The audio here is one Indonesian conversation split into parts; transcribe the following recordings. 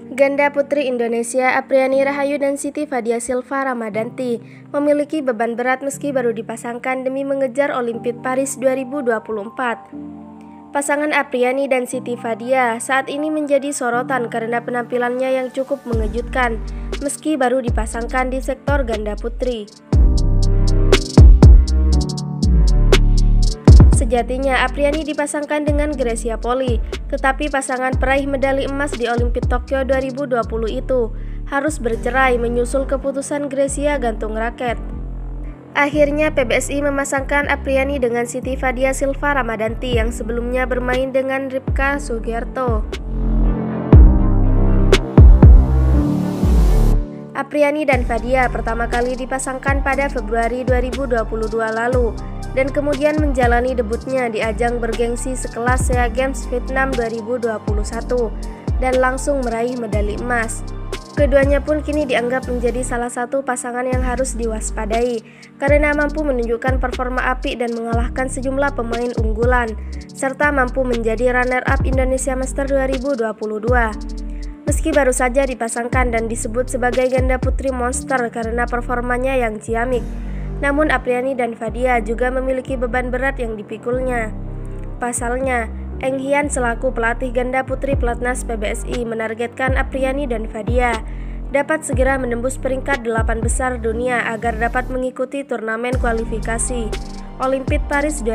Ganda putri Indonesia Apriani Rahayu dan Siti Fadia Silva Ramadanti memiliki beban berat meski baru dipasangkan demi mengejar Olimpik Paris 2024. Pasangan Apriani dan Siti Fadia saat ini menjadi sorotan karena penampilannya yang cukup mengejutkan meski baru dipasangkan di sektor ganda putri. Sejatinya Apriani dipasangkan dengan Grecia Poli, tetapi pasangan peraih medali emas di Olimpik Tokyo 2020 itu harus bercerai menyusul keputusan Grecia gantung raket. Akhirnya PBSI memasangkan Apriani dengan Siti Fadia Silva Ramadanti yang sebelumnya bermain dengan Ripka Sugiarto. Apriani dan Fadia pertama kali dipasangkan pada Februari 2022 lalu dan kemudian menjalani debutnya di ajang bergengsi sekelas SEA Games Vietnam 2021 dan langsung meraih medali emas. Keduanya pun kini dianggap menjadi salah satu pasangan yang harus diwaspadai karena mampu menunjukkan performa apik dan mengalahkan sejumlah pemain unggulan serta mampu menjadi runner-up Indonesia Master 2022. Meski baru saja dipasangkan dan disebut sebagai ganda putri monster karena performanya yang ciamik, namun Apriani dan Fadia juga memiliki beban berat yang dipikulnya. Pasalnya, Eng Hian selaku pelatih ganda putri pelatnas PBSI menargetkan Apriani dan Fadia dapat segera menembus peringkat 8 besar dunia agar dapat mengikuti turnamen kualifikasi Olimpik Paris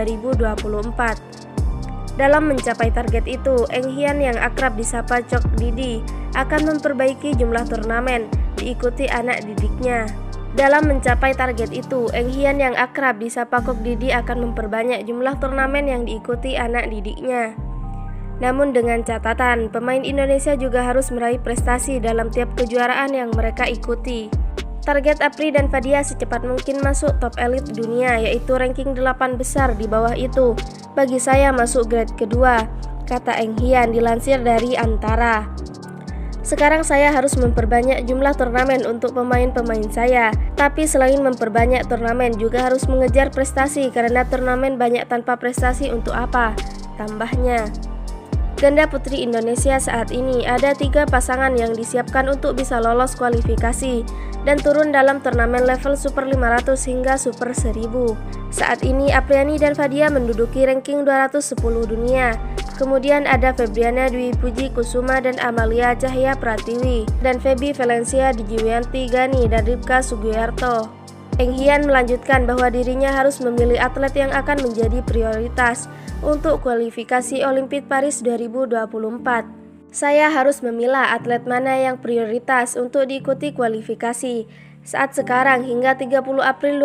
2024. Dalam mencapai target itu, Eng Hian yang akrab disapa Cok Didi akan memperbaiki jumlah turnamen diikuti anak didiknya. Dalam mencapai target itu, Eng Hian yang akrab disapa Kok Didi akan memperbanyak jumlah turnamen yang diikuti anak didiknya. Namun dengan catatan, pemain Indonesia juga harus meraih prestasi dalam tiap kejuaraan yang mereka ikuti. Target Apri dan Fadia secepat mungkin masuk top elit dunia, yaitu ranking 8 besar di bawah itu. Bagi saya masuk grade kedua, kata Eng Hian dilansir dari Antara. Sekarang saya harus memperbanyak jumlah turnamen untuk pemain-pemain saya. Tapi selain memperbanyak turnamen juga harus mengejar prestasi karena turnamen banyak tanpa prestasi untuk apa? Tambahnya. Ganda putri Indonesia saat ini ada 3 pasangan yang disiapkan untuk bisa lolos kualifikasi dan turun dalam turnamen level Super 500 hingga Super 1000. Saat ini Apriani dan Fadia menduduki ranking 210 dunia. Kemudian ada Febriana Dwi Puji Kusuma dan Amalia Cahya Pratiwi, dan Feby Valencia Dijiwianti Gani dan Ripka Sugiarto. Eng Hian melanjutkan bahwa dirinya harus memilih atlet yang akan menjadi prioritas untuk kualifikasi Olimpik Paris 2024. Saya harus memilah atlet mana yang prioritas untuk diikuti kualifikasi saat sekarang hingga 30 April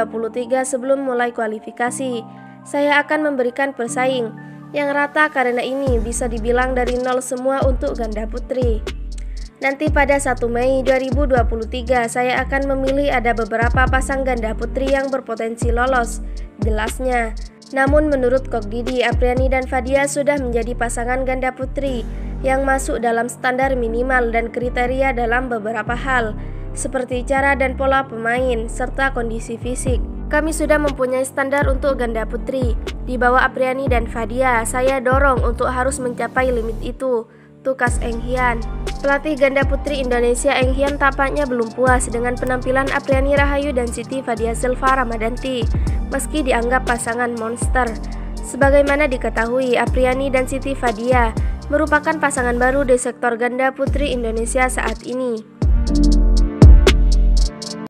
2023 sebelum mulai kualifikasi. Saya akan memberikan pesaing yang rata karena ini bisa dibilang dari nol semua untuk ganda putri. Nanti pada 1 Mei 2023 saya akan memilih ada beberapa pasang ganda putri yang berpotensi lolos, jelasnya. Namun menurut Kok Didi, Apriani dan Fadia sudah menjadi pasangan ganda putri yang masuk dalam standar minimal dan kriteria dalam beberapa hal, seperti cara dan pola pemain, serta kondisi fisik. Kami sudah mempunyai standar untuk ganda putri. Di bawah Apriani dan Fadia, saya dorong untuk harus mencapai limit itu, tukas Eng Hian. Pelatih ganda putri Indonesia Eng Hian tampaknya belum puas dengan penampilan Apriani Rahayu dan Siti Fadia Silva Ramadanti, meski dianggap pasangan monster. Sebagaimana diketahui, Apriani dan Siti Fadia merupakan pasangan baru di sektor ganda putri Indonesia saat ini.